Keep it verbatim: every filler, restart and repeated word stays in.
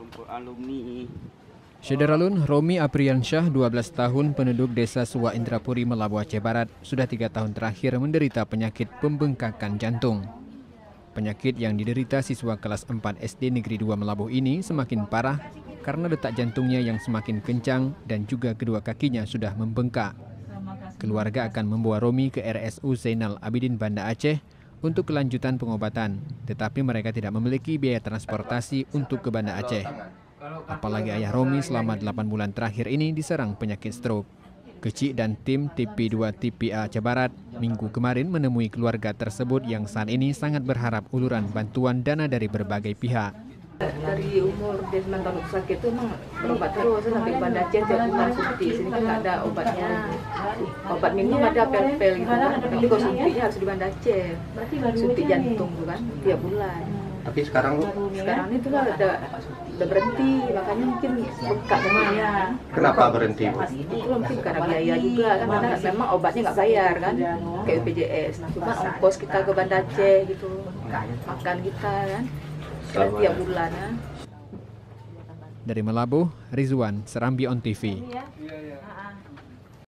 untuk alumni. Syederalun Romi Apriansyah, dua belas tahun, penduduk desa Suwa Indrapuri, Melabu, Aceh Barat, sudah tiga tahun terakhir menderita penyakit pembengkakan jantung. Penyakit yang diderita siswa kelas empat S D Negeri dua Melabu ini semakin parah karena detak jantungnya yang semakin kencang dan juga kedua kakinya sudah membengkak. Keluarga akan membawa Romi ke R S U Zainal Abidin Banda Aceh untuk kelanjutan pengobatan, tetapi mereka tidak memiliki biaya transportasi untuk ke Banda Aceh. Apalagi ayah Romi selama delapan bulan terakhir ini diserang penyakit stroke. Kecik dan tim T P dua T P A Aceh Barat minggu kemarin menemui keluarga tersebut yang saat ini sangat berharap uluran bantuan dana dari berbagai pihak. Dari umur dia sembilan tahun sakit itu memang berobat terus sampai ke Banda Aceh tiap bulan suntik. Sini kan nggak ada obatnya. Obat minum ada pel-pel gitu kan. Tapi kalau suntiknya harus di Banda Aceh. Suntik jantung tuh kan tiap bulan. Tapi sekarang sekarang itu lah udah udah berhenti, makanya mungkin bengkak semuanya. Kenapa berhenti? Itu mungkin karena biaya juga kan, karena memang obatnya nggak bayar kan, kayak B P J S. Cuma ongkos kita ke Banda Aceh gitu, makan kita kan, tiap bulan. Ya. Dari Melabu, Rizwan, Serambi On T V.